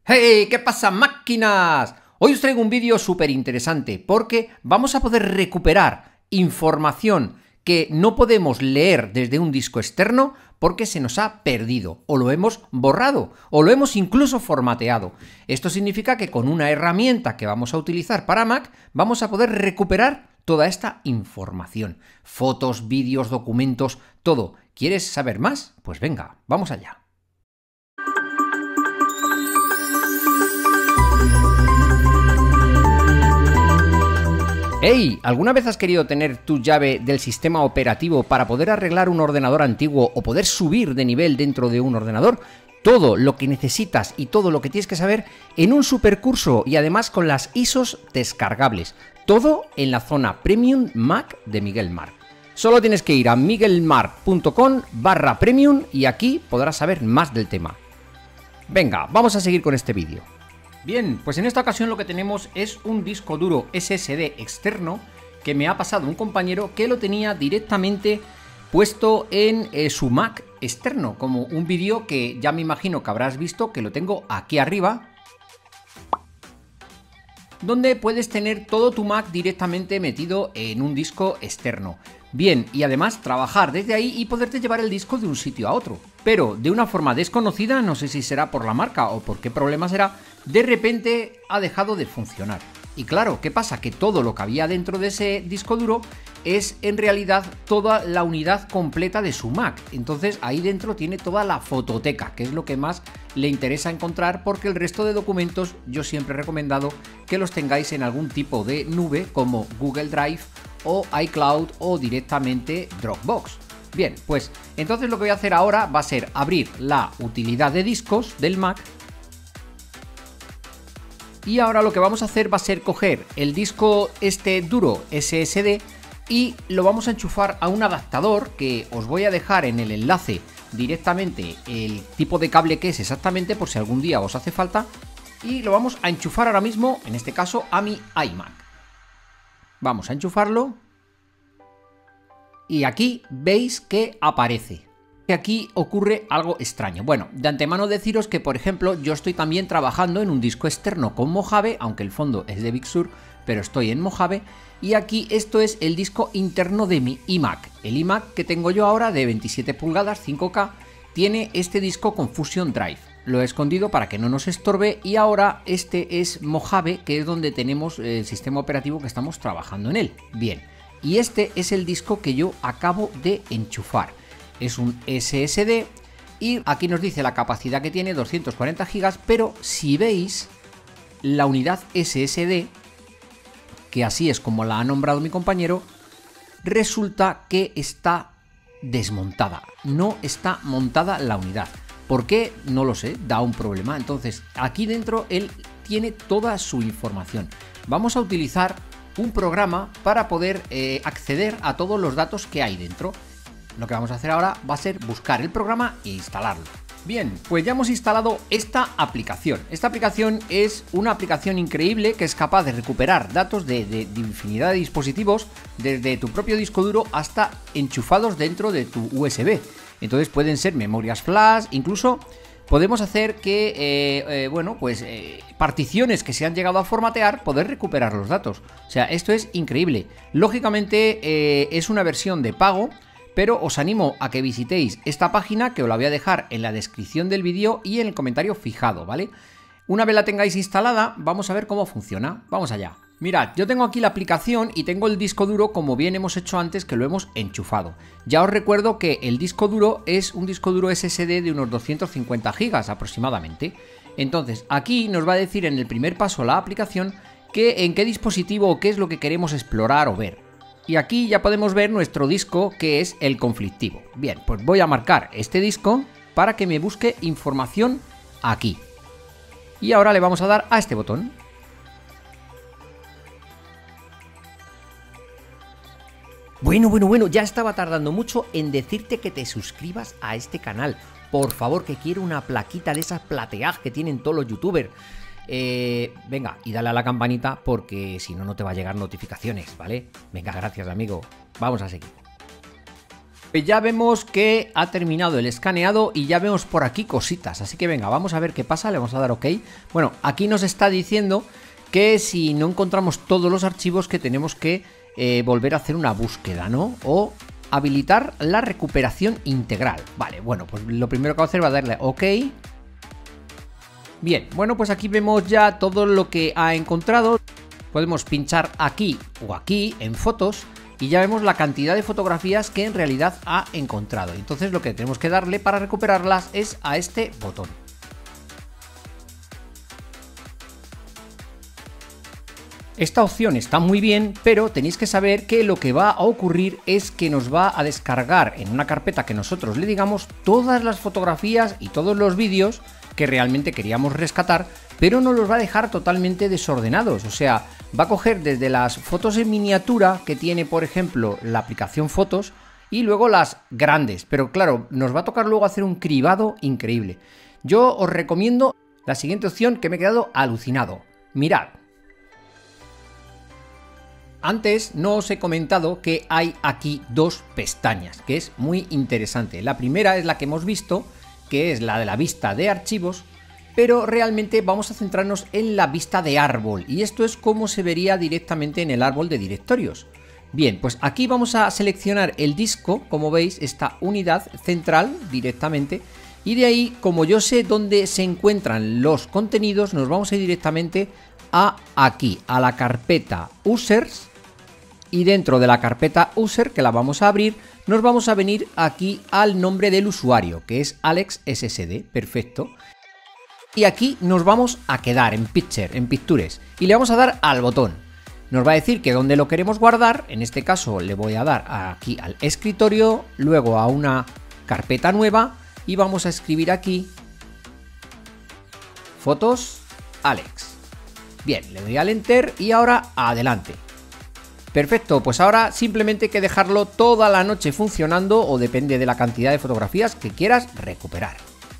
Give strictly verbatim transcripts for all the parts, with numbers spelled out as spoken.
¡Hey! ¿Qué pasa, máquinas? Hoy os traigo un vídeo súper interesante porque vamos a poder recuperar información que no podemos leer desde un disco externo porque se nos ha perdido, o lo hemos borrado, o lo hemos incluso formateado. Esto significa que con una herramienta que vamos a utilizar para Mac vamos a poder recuperar toda esta información. Fotos, vídeos, documentos, todo. ¿Quieres saber más? Pues venga, vamos allá. ¡Hey! ¿Alguna vez has querido tener tu llave del sistema operativo para poder arreglar un ordenador antiguo o poder subir de nivel dentro de un ordenador? Todo lo que necesitas y todo lo que tienes que saber en un supercurso y además con las I S Os descargables. Todo en la zona Premium Mac de Miguel Marc. Solo tienes que ir a miguelmarc.com barra premium y aquí podrás saber más del tema. Venga, vamos a seguir con este vídeo. Bien, pues en esta ocasión lo que tenemos es un disco duro S S D externo que me ha pasado un compañero que lo tenía directamente puesto en eh, su Mac externo, como un vídeo que ya me imagino que habrás visto, que lo tengo aquí arriba, donde puedes tener todo tu Mac directamente metido en un disco externo. Bien, y además trabajar desde ahí y poderte llevar el disco de un sitio a otro. Pero de una forma desconocida, no sé si será por la marca o por qué problema será, de repente ha dejado de funcionar. Y claro, ¿qué pasa? Que todo lo que había dentro de ese disco duro es en realidad toda la unidad completa de su Mac. Entonces ahí dentro tiene toda la fototeca, que es lo que más le interesa encontrar, porque el resto de documentos yo siempre he recomendado que los tengáis en algún tipo de nube como Google Drive o iCloud o directamente Dropbox. Bien, pues entonces lo que voy a hacer ahora va a ser abrir la utilidad de discos del Mac. Y ahora lo que vamos a hacer va a ser coger el disco este duro S S D y lo vamos a enchufar a un adaptador que os voy a dejar en el enlace directamente el tipo de cable que es exactamente por si algún día os hace falta, y lo vamos a enchufar ahora mismo, en este caso a mi iMac. Vamos a enchufarlo y aquí veis que aparece. Aquí ocurre algo extraño. Bueno, de antemano deciros que, por ejemplo, yo estoy también trabajando en un disco externo con Mojave, aunque el fondo es de Big Sur, pero estoy en Mojave, y aquí esto es el disco interno de mi iMac. El iMac que tengo yo ahora de veintisiete pulgadas, cinco K, tiene este disco con Fusion Drive. Lo he escondido para que no nos estorbe y ahora este es Mojave, que es donde tenemos el sistema operativo que estamos trabajando en él. Bien, y este es el disco que yo acabo de enchufar. Es un S S D y aquí nos dice la capacidad que tiene, doscientos cuarenta gigas, pero si veis la unidad S S D, que así es como la ha nombrado mi compañero, resulta que está desmontada, no está montada la unidad. ¿Por qué? No lo sé, da un problema. Entonces aquí dentro él tiene toda su información. Vamos a utilizar un programa para poder eh, acceder a todos los datos que hay dentro. Lo que vamos a hacer ahora va a ser buscar el programa e instalarlo. Bien, pues ya hemos instalado esta aplicación. Esta aplicación es una aplicación increíble que es capaz de recuperar datos de, de, de infinidad de dispositivos, desde tu propio disco duro hasta enchufados dentro de tu U S B. Entonces pueden ser memorias flash, incluso podemos hacer que, eh, eh, bueno, pues eh, particiones que se han llegado a formatear, poder recuperar los datos. O sea, esto es increíble. Lógicamente eh, es una versión de pago, pero os animo a que visitéis esta página, que os la voy a dejar en la descripción del vídeo y en el comentario fijado, ¿vale? Una vez la tengáis instalada, vamos a ver cómo funciona. Vamos allá. Mirad, yo tengo aquí la aplicación y tengo el disco duro como bien hemos hecho antes, que lo hemos enchufado. Ya os recuerdo que el disco duro es un disco duro S S D de unos doscientos cincuenta gigas aproximadamente. Entonces, aquí nos va a decir en el primer paso la aplicación que en qué dispositivo o qué es lo que queremos explorar o ver. Y aquí ya podemos ver nuestro disco, que es el conflictivo. Bien, pues voy a marcar este disco para que me busque información aquí. Y ahora le vamos a dar a este botón. Bueno, bueno, bueno, ya estaba tardando mucho en decirte que te suscribas a este canal. Por favor, que quiero una plaquita de esas plateadas que tienen todos los youtubers. Eh, venga, y dale a la campanita porque si no, no te va a llegar notificaciones, ¿vale? Venga, gracias, amigo. Vamos a seguir. Pues ya vemos que ha terminado el escaneado y ya vemos por aquí cositas, así que venga, vamos a ver qué pasa, le vamos a dar OK. Bueno, aquí nos está diciendo que si no encontramos todos los archivos que tenemos que eh, volver a hacer una búsqueda, ¿no? O habilitar la recuperación integral. Vale, bueno, pues lo primero que voy a hacer va a darle OK. Bien, bueno, pues aquí vemos ya todo lo que ha encontrado. Podemos pinchar aquí o aquí en fotos y ya vemos la cantidad de fotografías que en realidad ha encontrado. Entonces lo que tenemos que darle para recuperarlas es a este botón. Esta opción está muy bien, pero tenéis que saber que lo que va a ocurrir es que nos va a descargar en una carpeta que nosotros le digamos todas las fotografías y todos los vídeos que realmente queríamos rescatar, pero no los va a dejar totalmente desordenados. O sea, va a coger desde las fotos en miniatura que tiene, por ejemplo, la aplicación Fotos, y luego las grandes. Pero claro, nos va a tocar luego hacer un cribado increíble. Yo os recomiendo la siguiente opción que me he quedado alucinado. Mirad. Antes no os he comentado que hay aquí dos pestañas, que es muy interesante. La primera es la que hemos visto, que es la de la vista de archivos, pero realmente vamos a centrarnos en la vista de árbol, y esto es como se vería directamente en el árbol de directorios. Bien, pues aquí vamos a seleccionar el disco, como veis, esta unidad central directamente, y de ahí, como yo sé dónde se encuentran los contenidos, nos vamos a ir directamente a aquí, a la carpeta Users, y dentro de la carpeta User, que la vamos a abrir, nos vamos a venir aquí al nombre del usuario, que es Alex S S D, perfecto. Y aquí nos vamos a quedar en Picture, en Pictures, y le vamos a dar al botón. Nos va a decir que dónde lo queremos guardar, en este caso le voy a dar aquí al escritorio, luego a una carpeta nueva, y vamos a escribir aquí Fotos Alex. Bien, le doy al Enter y ahora adelante. Perfecto, pues ahora simplemente hay que dejarlo toda la noche funcionando, o depende de la cantidad de fotografías que quieras recuperar.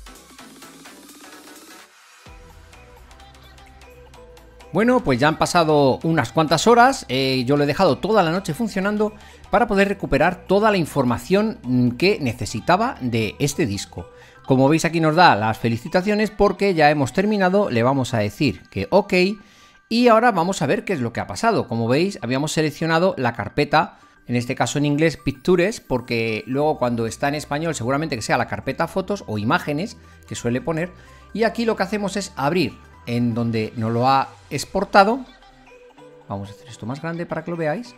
Bueno, pues ya han pasado unas cuantas horas, eh, yo lo he dejado toda la noche funcionando para poder recuperar toda la información que necesitaba de este disco. Como veis, aquí nos da las felicitaciones porque ya hemos terminado, le vamos a decir que OK. Y ahora vamos a ver qué es lo que ha pasado. Como veis, habíamos seleccionado la carpeta, en este caso en inglés Pictures, porque luego cuando está en español seguramente que sea la carpeta Fotos o Imágenes, que suele poner. Y aquí lo que hacemos es abrir en donde nos lo ha exportado. Vamos a hacer esto más grande para que lo veáis.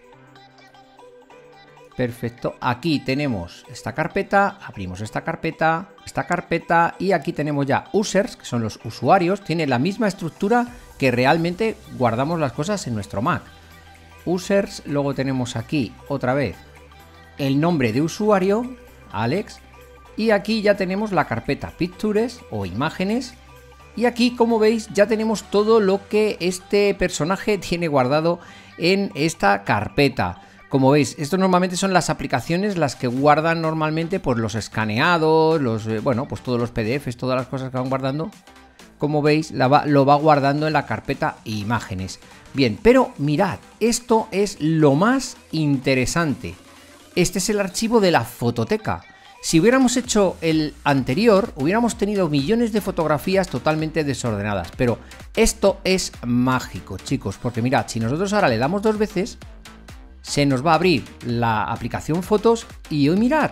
Perfecto, aquí tenemos esta carpeta, abrimos esta carpeta, esta carpeta y aquí tenemos ya Users, que son los usuarios, tiene la misma estructura que realmente guardamos las cosas en nuestro Mac. Users, luego tenemos aquí otra vez el nombre de usuario, Alex, y aquí ya tenemos la carpeta Pictures o Imágenes, y aquí, como veis, ya tenemos todo lo que este personaje tiene guardado en esta carpeta. Como veis, esto normalmente son las aplicaciones las que guardan normalmente pues los escaneados, los eh, bueno, pues todos los P D Fs, todas las cosas que van guardando. Como veis, la va, lo va guardando en la carpeta Imágenes. Bien, pero mirad, esto es lo más interesante. Este es el archivo de la fototeca. Si hubiéramos hecho el anterior, hubiéramos tenido millones de fotografías totalmente desordenadas. Pero esto es mágico, chicos, porque mirad, si nosotros ahora le damos dos veces, se nos va a abrir la aplicación Fotos y hoy mirad,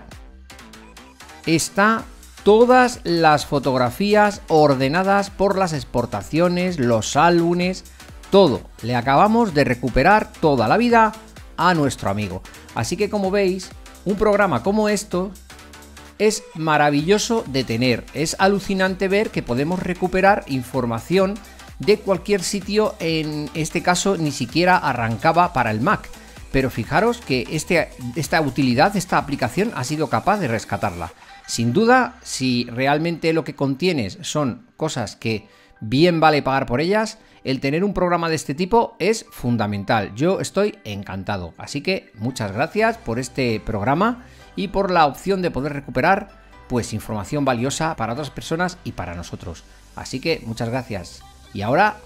está todas las fotografías ordenadas por las exportaciones, los álbumes, todo. Le acabamos de recuperar toda la vida a nuestro amigo. Así que, como veis, un programa como esto es maravilloso de tener. Es alucinante ver que podemos recuperar información de cualquier sitio. En este caso ni siquiera arrancaba para el Mac. Pero fijaros que este, esta utilidad, esta aplicación ha sido capaz de rescatarla. Sin duda, si realmente lo que contienes son cosas que bien vale pagar por ellas, el tener un programa de este tipo es fundamental. Yo estoy encantado. Así que muchas gracias por este programa y por la opción de poder recuperar pues información valiosa para otras personas y para nosotros. Así que muchas gracias. Y ahora...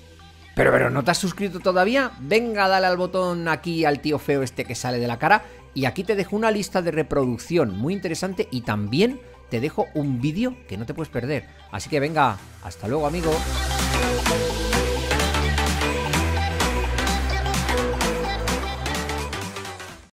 Pero, pero, ¿no te has suscrito todavía? Venga, dale al botón aquí al tío feo este que sale de la cara Y aquí te dejo una lista de reproducción muy interesante y también te dejo un vídeo que no te puedes perder. Así que venga, hasta luego, amigo.